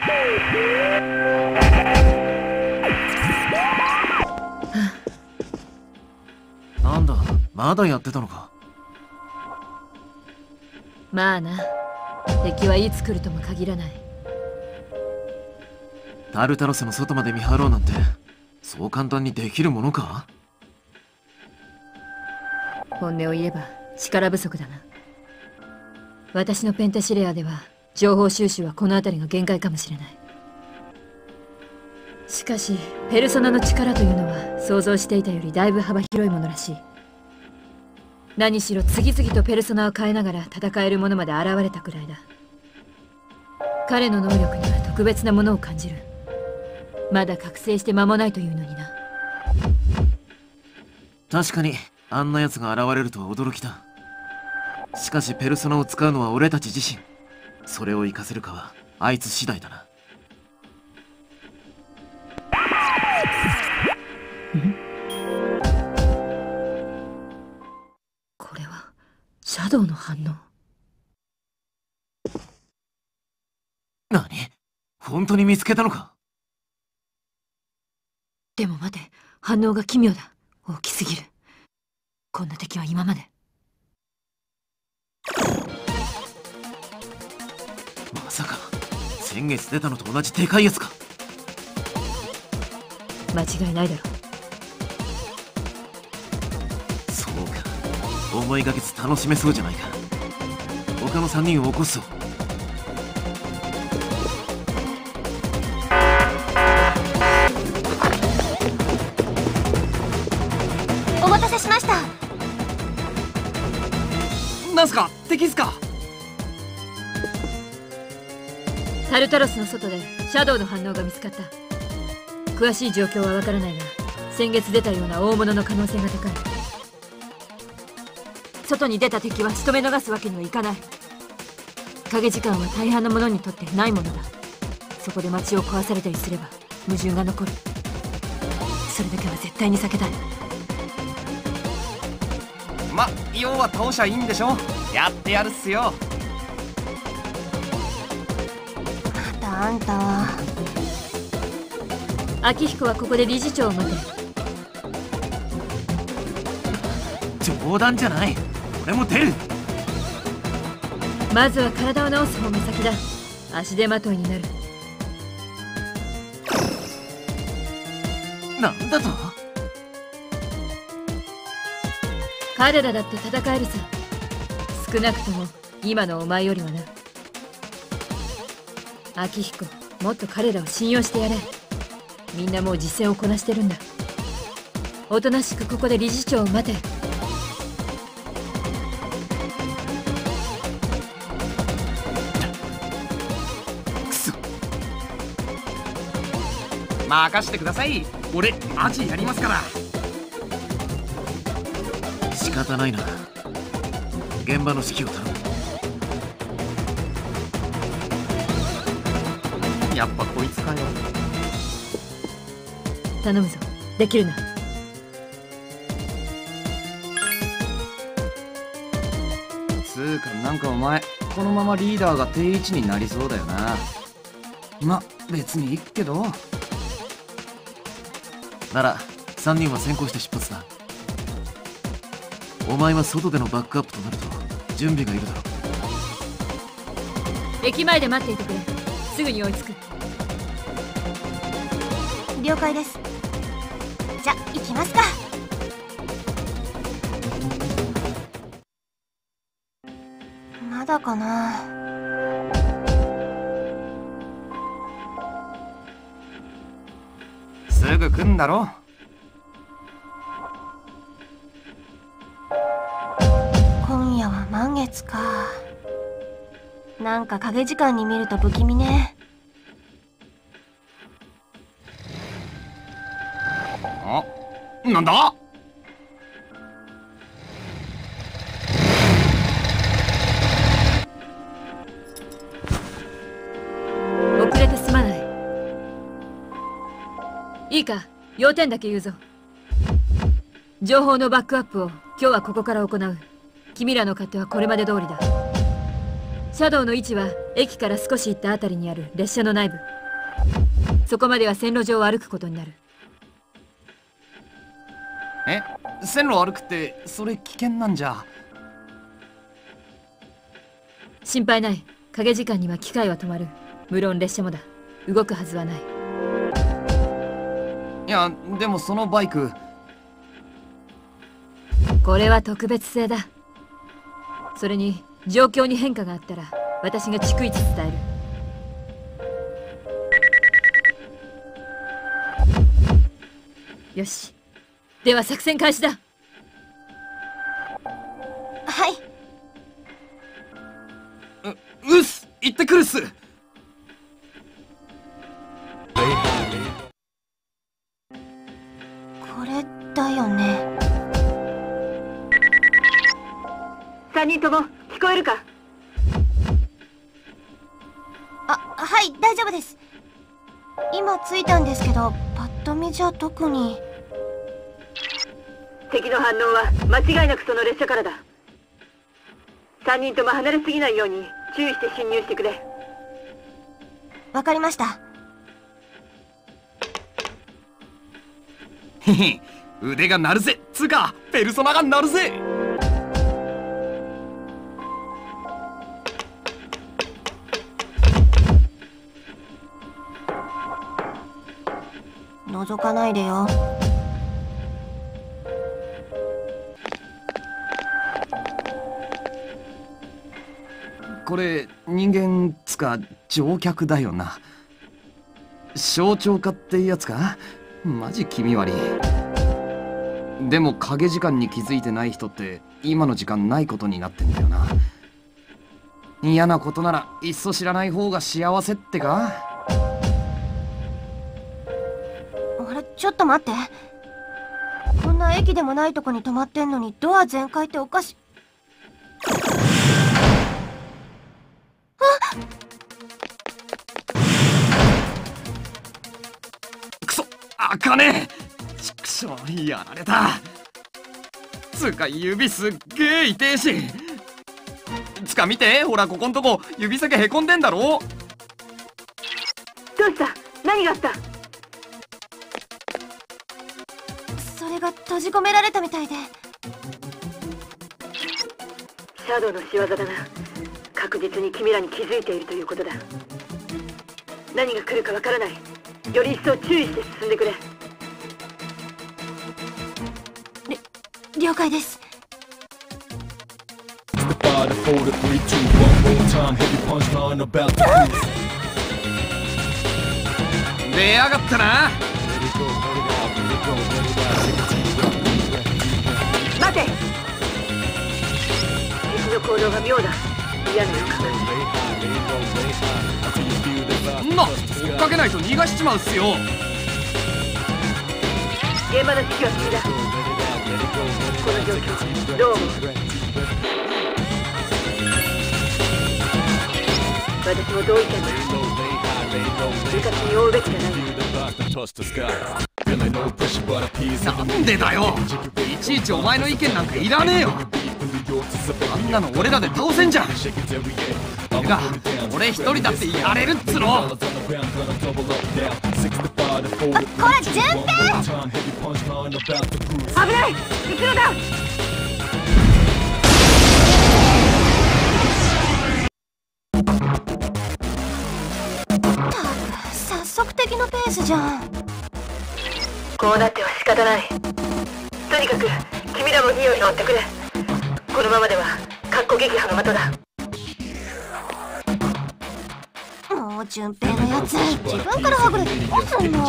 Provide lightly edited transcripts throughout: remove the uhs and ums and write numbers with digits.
なんだ、まだやってたのか。 まあな、敵はいつ来るとも限らない。 タルタロスの外まで見張ろうなんてそう簡単にできるものか。 本音を言えば力不足だな。私のペンタシレアでは情報収集はこの辺りが限界かもしれない。しかしペルソナの力というのは想像していたよりだいぶ幅広いものらしい。何しろ次々とペルソナを変えながら戦えるものまで現れたくらいだ。彼の能力には特別なものを感じる。まだ覚醒して間もないというのにな。 確かにあんな奴が現れるとは驚きだ。しかしペルソナを使うのは俺たち自身。それを活かせるかはあいつ次第だな。 これはシャドウの反応。 何？本当に見つけたのか？ でも待て、反応が奇妙だ。大きすぎる。こんな敵は今まで。 まさか先月出たのと同じでかいやつか。 間違いないだろう。そうか、思いがけず楽しめそうじゃないか。他の3人を起こすぞ。 お待たせしました。 なんすか、敵っすか。 タルタロスの外でシャドウの反応が見つかった。詳しい状況はわからないが、先月出たような大物の可能性が高い。外に出た敵は仕留め逃すわけにはいかない。影時間は大半の者にとってないものだ。そこで街を壊されたりすれば矛盾が残る。それだけは絶対に避けたい。 ま、要は倒しゃいいんでしょ。やってやるっすよ。 またあんたは。 秋彦はここで理事長を待て。 冗談じゃない。俺も出る。 まずは体を治す方が先だ。足手まといになる。 なんだと？ 彼らだって戦えるさ。少なくとも今のお前よりはな。秋彦、もっと彼らを信用してやれ。みんなもう実戦をこなしてるんだ。おとなしくここで理事長を待て。 くそ。 任してください。俺マジやりますから。 仕方ないな。現場の指揮を頼む。 やっぱこいつかよ。 頼むぞ。できるな。 つうか、なんかお前このままリーダーが定位置になりそうだよな。ま、別にいいけど。 なら3人は先行して出発だ。お前は外でのバックアップとなると準備がいるだろう。 駅前で待っていてくれ。すぐに追いつく。 了解です。じゃ、行きますか。まだかな。 すぐ来んだろ。 今夜は満月か。なんか影時間に見ると不気味ね。 あ、なんだ。 遅れてすまない。いいか、要点だけ言うぞ。情報のバックアップを今日はここから行う。君らの勝手はこれまで通りだ。 シャドウの位置は駅から少し行ったあたりにある列車の内部。そこまでは線路上を歩くことになる。 線路歩くってそれ危険なんじゃ。 心配ない。影時間には機械は止まる。無論列車もだ。動くはずはない。 いやでもそのバイク、 これは特別製だ。それに状況に変化があったら私が逐一伝える。よし、では作戦開始だ。 はい。 うっす、行ってくるっす。 これだよね。 3人とも聞こえるか？ はい、大丈夫です。今着いたんですけど、パッと見じゃ特に。 敵の反応は間違いなくその列車からだ。3人とも離れすぎないように注意して進入してくれ。 わかりました。 へへ、腕が鳴るぜ。つうかペルソナが鳴るぜ。 覗かないでよ。 これ人間つか乗客だよな。象徴化ってやつか。マジ気味悪い。でも影時間に気づいてない人って今の時間ないことになってんだよな。嫌なことならいっそ知らない方が幸せってか。 あれ、ちょっと待って。こんな駅でもないとこに止まってんのにドア全開っておかし。 くそ、あかねえ。ちくしょう、やられた。つうか指すっげえ痛えし。つか見て、ほらここんとこ指先へこんでんだろ。 どうした？何があった？ それが閉じ込められたみたいで。 シャドウの仕業だな。確実に君らに気づいているということだ。何が来るかわからない。より一層注意して進んでくれ。 了解です。 出やがったな。 待て！敵の行動が妙だ。嫌な予感が。 追っかけないと逃がしちまうっすよ。 現場の指揮は君だ。この状況どう思う？私も同意見だ。部活に追うべきじゃない。 なんでだよ。いちいちお前の意見なんかいらねえよ。あんなの俺らで倒せんじゃん。てか俺一人だってやれるっつの。 こら順平！ 危ない！後ろだ！ 早速敵のペースじゃん。 こうなっては仕方ない。とにかく君らも荷を拾ってくれ。このままではかっこ撃破の的だ。 もう順平のやつ、自分からはぐれてどうすんの。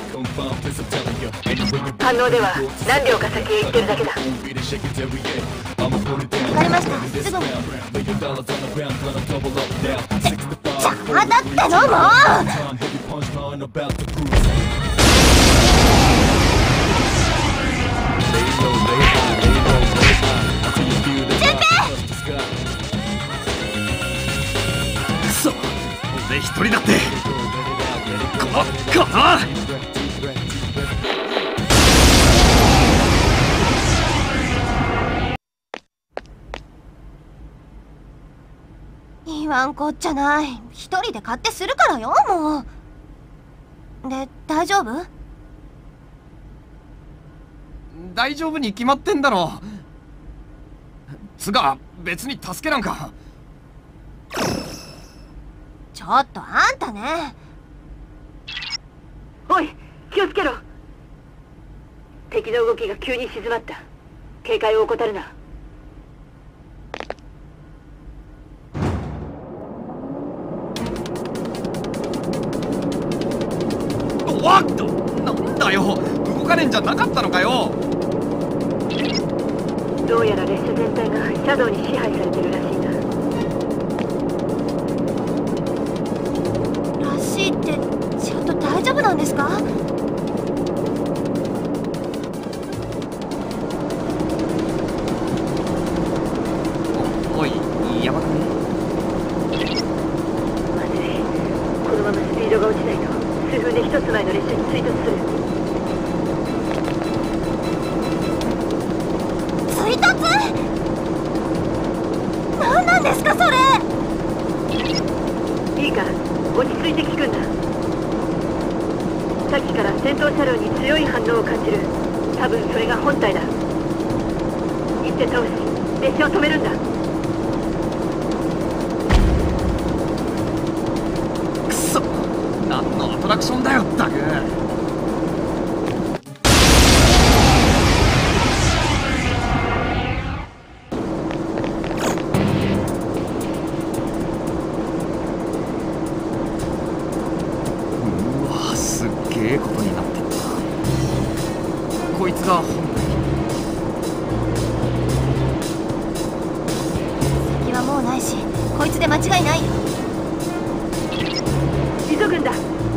反応では何秒か先へ行ってるだけだ。 わかりました。すぐに。邪魔だってのもくそ、俺一人だってこのなんこっちゃない。一人で勝手するからよ、もう。で、大丈夫？ 大丈夫に決まってんだろ。つが別に助けなんか。 ちょっとあんたね。 おい、気をつけろ。敵の動きが急に静まった。警戒を怠るな。 おっと、なんだよ、動かねえんじゃなかったのかよ。 どうやら列車全体がシャドウに支配されてるらしいな。 らしいって、ちょっと大丈夫なんですか？ おい、やばくね？ まずい。このままスピードが落ちないと数分で一つ前の列車に追突する。 追突？何なんですかそれ？ いいか、落ち着いて聞くんだ。さっきから戦闘車両に強い反応を感じる。多分それが本体だ。行って倒し、列車を止めるんだ。 くそ、何のアトラクションだよったく。すっげえことになってった。こいつが本体。 先はもうないし、こいつで間違いないよ。 急ぐんだ。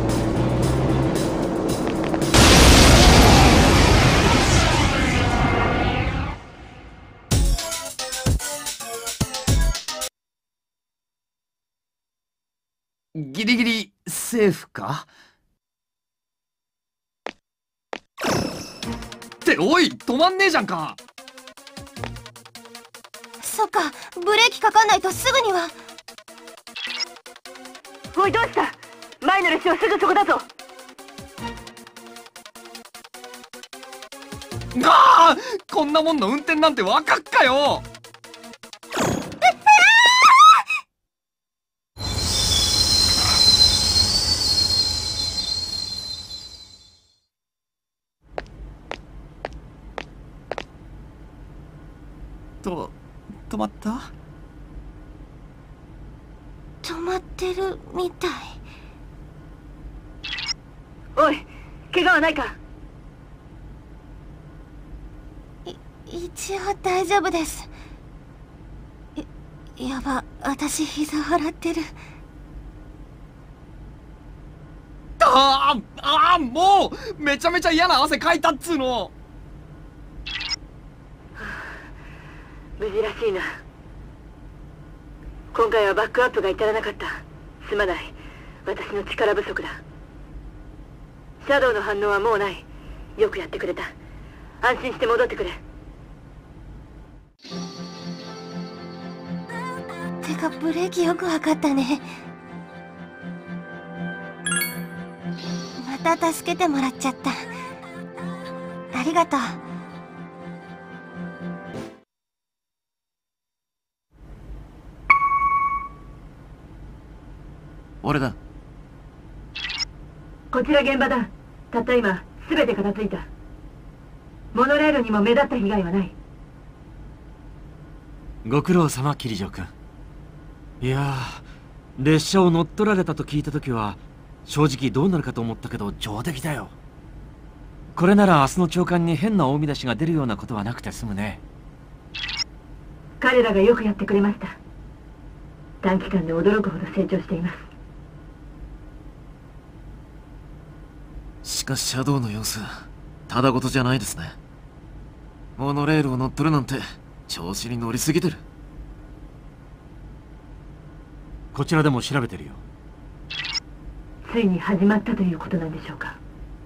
ギリギリセーフか？っておい、止まんねえじゃんか。 そっか、ブレーキかかんないとすぐには。 おい、どうした？前の列車はすぐそこだぞ。 ああ、こんなもんの運転なんてわかっかよ。止まった？ 止まってるみたい。 おい、怪我はないか？ 一応大丈夫です。やば、私膝払ってる。 もうめちゃめちゃ嫌な汗かいたっつうの。 無事らしいな。今回はバックアップが至らなかった。すまない。私の力不足だ。シャドウの反応はもうない。よくやってくれた。安心して戻ってくれ。 てかブレーキよくわかったね。また助けてもらっちゃった。ありがとう。 俺だ。 こちら現場だ。たった今全て片付いた。モノレールにも目立った被害はない。 ご苦労様、キリジョー君。いやー、列車を乗っ取られたと聞いた時は正直どうなるかと思ったけど上出来だよ。これなら明日の朝刊に変な大見出しが出るようなことはなくて済むね。 彼らがよくやってくれました。短期間で驚くほど成長しています。 しかしシャドウの様子ただごとじゃないですね。モノレールを乗っ取るなんて調子に乗りすぎてる。 こちらでも調べてるよ。 ついに始まったということなんでしょうか。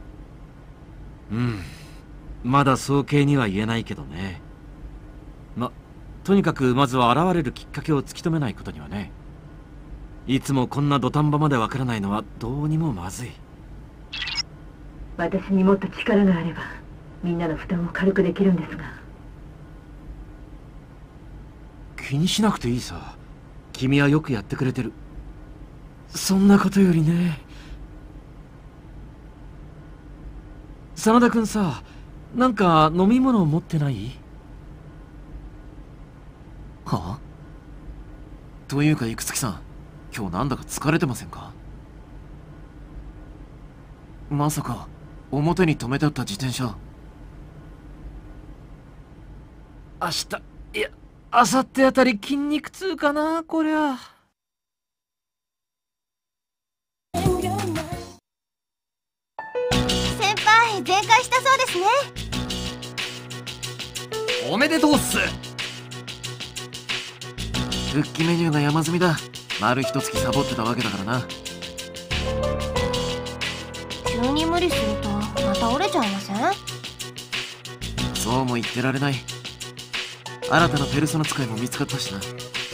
まだ早計には言えないけどね。とにかくまずは現れるきっかけを突き止めないことにはね。 いつもこんな土壇場までわからないのはどうにもまずい。 私にもっと力があればみんなの負担を軽くできるんですが。 気にしなくていいさ。君はよくやってくれてる。そんなことよりね、真田君さ、なんか飲み物持ってない？ はあ？というか生月さん、今日なんだか疲れてませんか？まさか表に止めてあった自転車。 明日、いや明後日あたり筋肉痛かな、こりゃ。 先輩、全開したそうですね。 おめでとうっす。復帰メニューが山積みだ。丸一月サボってたわけだからな。 急に無理するとまた折れちゃいません？ そうも言ってられない。新たなペルソナ使いも見つかったしな。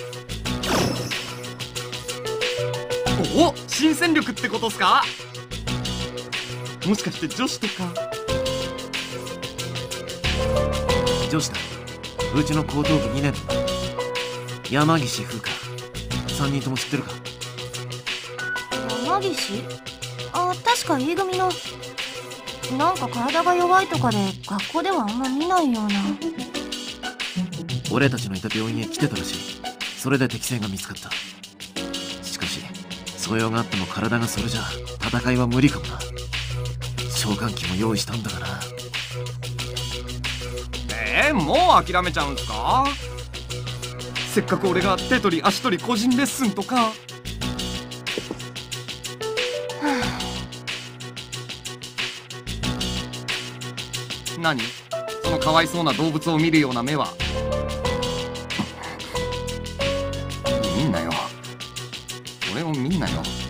お、新戦力ってことっすか？もしかして女子とか？女子だ。うちの高等部2年の山岸風花。3人とも知ってるか？ 山岸？あ、確か E 組の。なんか体が弱いとかで学校ではあんま見ないような。 俺たちのいた病院へ来てたらしい。それで適性が見つかった。しかし素養があっても体がそれじゃ戦いは無理かもな。召喚機も用意したんだから。もう諦めちゃうんすか？せっかく俺が手取り足取り個人レッスンとか。何？そのかわいそうな動物を見るような目は。見んなよ。俺を見んなよ。